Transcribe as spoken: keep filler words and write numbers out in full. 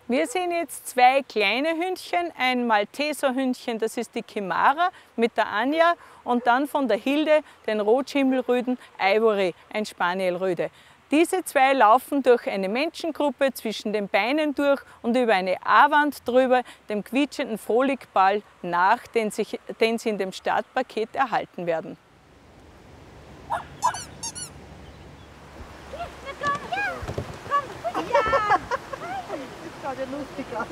Wir sehen jetzt zwei kleine Hündchen, ein Malteserhündchen, das ist die Kimara mit der Anja und dann von der Hilde den Rotschimmelrüden Ivory, ein Spanielrüde. Diese zwei laufen durch eine Menschengruppe zwischen den Beinen durch und über eine A-Wand drüber dem quietschenden Frohligball nach, den, sich, den sie in dem Startpaket erhalten werden. Schaut ja lustig aus.